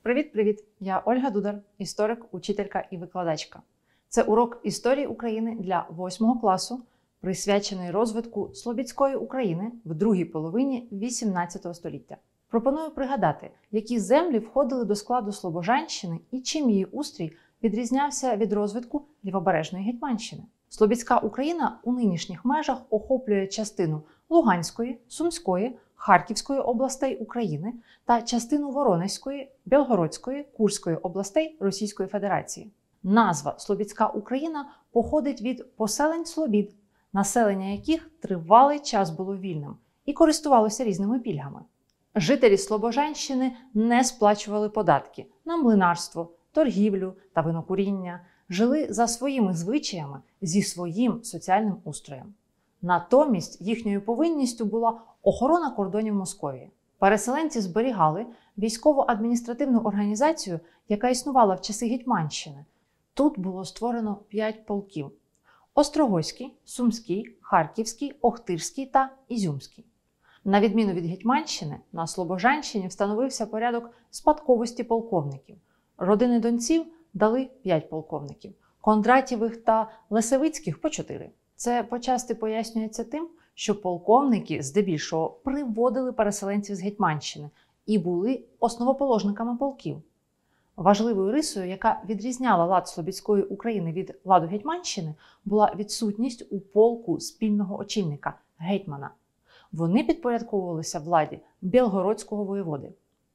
Привіт-привіт! Я Ольга Дудар, історик, учителька і викладачка. Це урок історії України для 8 класу, присвячений розвитку Слобідської України в другій половині 18 століття. Пропоную пригадати, які землі входили до складу Слобожанщини і чим її устрій відрізнявся від розвитку Лівобережної Гетьманщини. Слобідська Україна у нинішніх межах охоплює частину Луганської, Сумської, Харківської областей України та частину Воронезької, Білгородської, Курської областей Російської Федерації. Назва Слобідська Україна походить від поселень Слобід, населення яких тривалий час було вільним і користувалося різними пільгами. Жителі Слобожанщини не сплачували податки на млинарство, торгівлю та винокуріння, жили за своїми звичаями зі своїм соціальним устроєм. Натомість їхньою повинністю була охорона кордонів Московії. Переселенці зберігали військово-адміністративну організацію, яка існувала в часи Гетьманщини. Тут було створено 5 полків – Острогойський, Сумський, Харківський, Охтирський та Ізюмський. На відміну від Гетьманщини, на Слобожанщині встановився порядок спадковості полковників. Родини донців дали 5 полковників, Кондратєвих та Лесевицьких – по 4. Це почасти пояснюється тим, що полковники здебільшого приводили переселенців з Гетьманщини і були основоположниками полків. Важливою рисою, яка відрізняла лад Слобідської України від ладу Гетьманщини, була відсутність у полку спільного очільника – гетьмана. Вони підпорядковувалися владі Білгородського воєводи.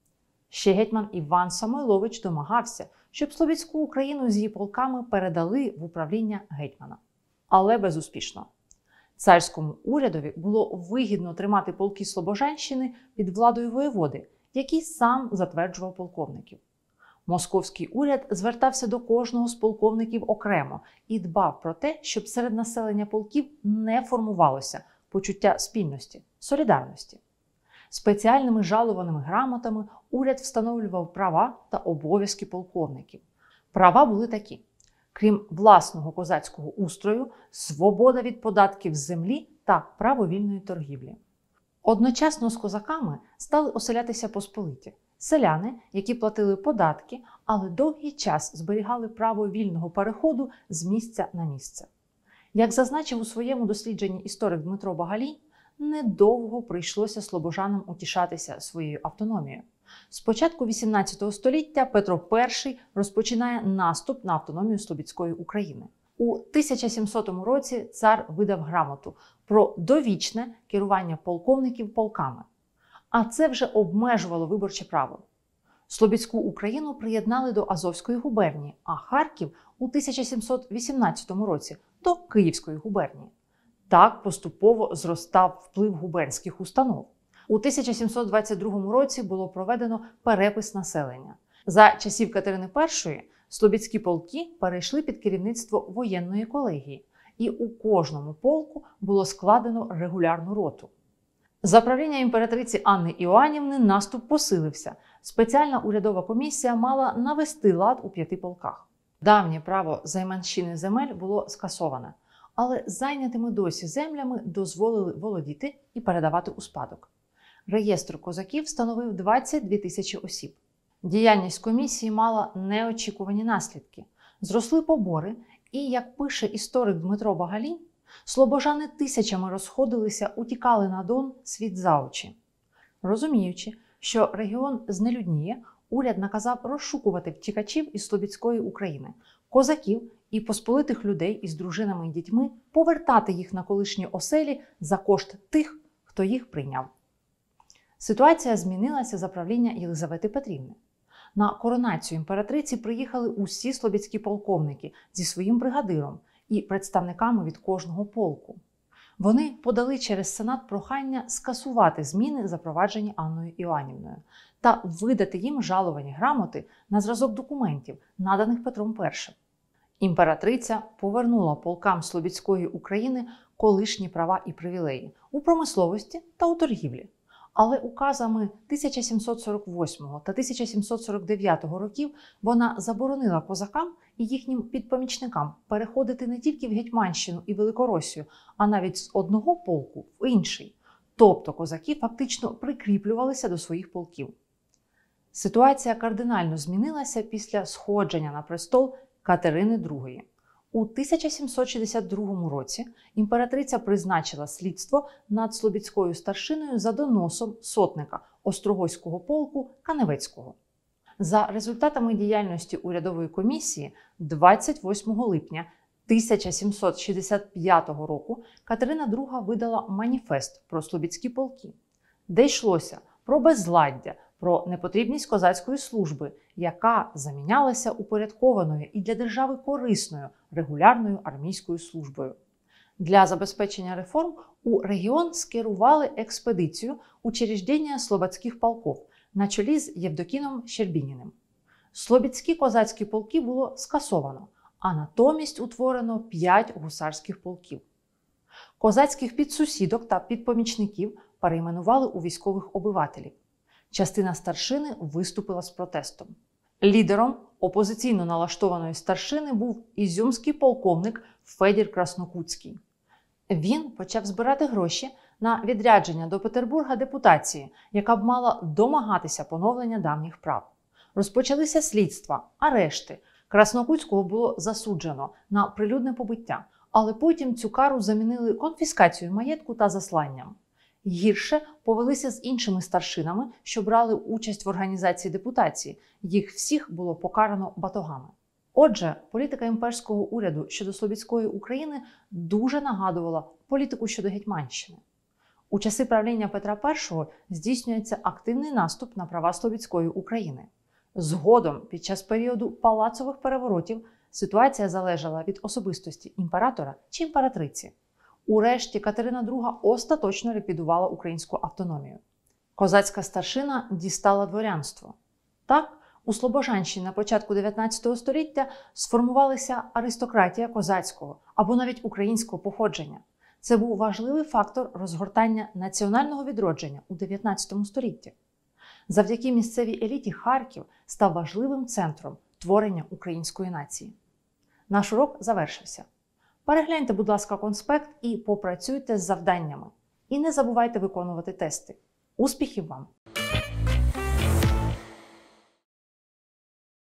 Ще гетьман Іван Самойлович домагався, щоб Слобідську Україну з її полками передали в управління гетьмана. Але безуспішно. Царському урядові було вигідно тримати полки Слобожанщини під владою воєводи, який сам затверджував полковників. Московський уряд звертався до кожного з полковників окремо і дбав про те, щоб серед населення полків не формувалося почуття спільності, солідарності. Спеціальними жалованими грамотами уряд встановлював права та обов'язки полковників. Права були такі: крім власного козацького устрою, свобода від податків з землі та право вільної торгівлі. Одночасно з козаками стали оселятися посполиті – селяни, які платили податки, але довгий час зберігали право вільного переходу з місця на місце. Як зазначив у своєму дослідженні історик Дмитро Багалій, недовго прийшлося слобожанам утішатися своєю автономією. З початку 18 століття Петро І розпочинає наступ на автономію Слобідської України. У 1700 році цар видав грамоту про довічне керування полковників полками. А це вже обмежувало виборче право. Слобідську Україну приєднали до Азовської губернії, а Харків у 1718 році – до Київської губернії. Так поступово зростав вплив губернських установ. У 1722 році було проведено перепис населення. За часів Катерини І слобідські полки перейшли під керівництво воєнної колегії, і у кожному полку було складено регулярну роту. За правління імператриці Анни Іоаннівни наступ посилився. Спеціальна урядова комісія мала навести лад у 5 полках. Давнє право займанщини земель було скасоване, але зайнятими досі землями дозволили володіти і передавати у спадок. Реєстр козаків становив 22 тисячі осіб. Діяльність комісії мала неочікувані наслідки. Зросли побори і, як пише історик Дмитро Багалій, слобожани тисячами розходилися, утікали на Дон світ за очі. Розуміючи, що регіон знелюдніє, уряд наказав розшукувати втікачів із Слобідської України, козаків і посполитих людей із дружинами і дітьми, повертати їх на колишні оселі за кошт тих, хто їх прийняв. Ситуація змінилася за правління Єлизавети Петрівни. На коронацію імператриці приїхали усі слобідські полковники зі своїм бригадиром і представниками від кожного полку. Вони подали через Сенат прохання скасувати зміни, запроваджені Анною Іоаннівною, та видати їм жаловані грамоти на зразок документів, наданих Петром І. Імператриця повернула полкам Слобідської України колишні права і привілеї у промисловості та у торгівлі. Але указами 1748 та 1749 років вона заборонила козакам і їхнім підпомічникам переходити не тільки в Гетьманщину і Великоросію, а навіть з одного полку в інший. Тобто козаки фактично прикріплювалися до своїх полків. Ситуація кардинально змінилася після сходження на престол Катерини II. У 1762 році імператриця призначила слідство над слобідською старшиною за доносом сотника Острогойського полку Каневецького. За результатами діяльності урядової комісії 28 липня 1765 року Катерина II видала маніфест про слобідські полки, де йшлося про безладдя, про непотрібність козацької служби, яка замінялася упорядкованою і для держави корисною регулярною армійською службою. Для забезпечення реформ у регіон скерували експедицію учреждення слободських полків на чолі з Євдокіном Щербініним. Слобідські козацькі полки було скасовано, а натомість утворено 5 гусарських полків. Козацьких підсусідок та підпомічників перейменували у військових обивателів. Частина старшини виступила з протестом. Лідером опозиційно налаштованої старшини був ізюмський полковник Федір Краснокутський. Він почав збирати гроші на відрядження до Петербурга депутації, яка б мала домагатися поновлення давніх прав. Розпочалися слідства, арешти. Краснокутського було засуджено на прилюдне побиття, але потім цю кару замінили конфіскацією маєтку та засланням. Гірше повелися з іншими старшинами, що брали участь в організації депутації. Їх всіх було покарано батогами. Отже, політика імперського уряду щодо Слобідської України дуже нагадувала політику щодо Гетьманщини. У часи правління Петра І здійснюється активний наступ на права Слобідської України. Згодом, під час періоду палацових переворотів, ситуація залежала від особистості імператора чи імператриці. Урешті Катерина II остаточно ліквідувала українську автономію. Козацька старшина дістала дворянство. Так, у Слобожанщині на початку 19 століття сформувалася аристократія козацького або навіть українського походження. Це був важливий фактор розгортання національного відродження у 19 столітті. Завдяки місцевій еліті Харків став важливим центром творення української нації. Наш урок завершився. Перегляньте, будь ласка, конспект і попрацюйте з завданнями. І не забувайте виконувати тести. Успіхів вам!